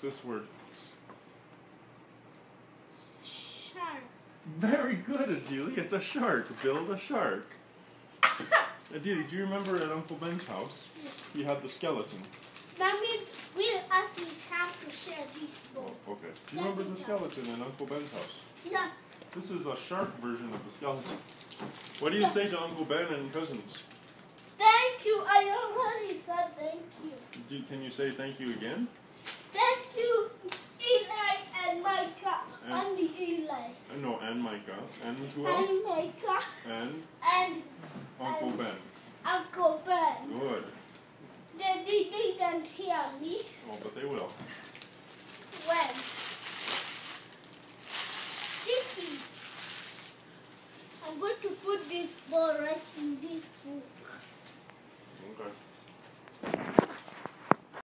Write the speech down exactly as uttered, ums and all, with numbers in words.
this word? Shark. Very good, Adili. It's a shark. Build a shark. Adili, do you remember at Uncle Ben's house, he had the skeleton? Mommy, we asked the shark to share these bones. Oh, okay. Do you remember the skeleton in Uncle Ben's house? Yes. This is a shark version of the skeleton. What do you say to Uncle Ben and cousins? Thank you. I already said thank you. Do, can you say thank you again? Thank you, Eli and Micah. And, And the Eli. uh, no, and Micah. And who else? And Micah. And And Uncle and Ben. Uncle Ben. Good. They, they didn't hear me. Oh, but they will. When?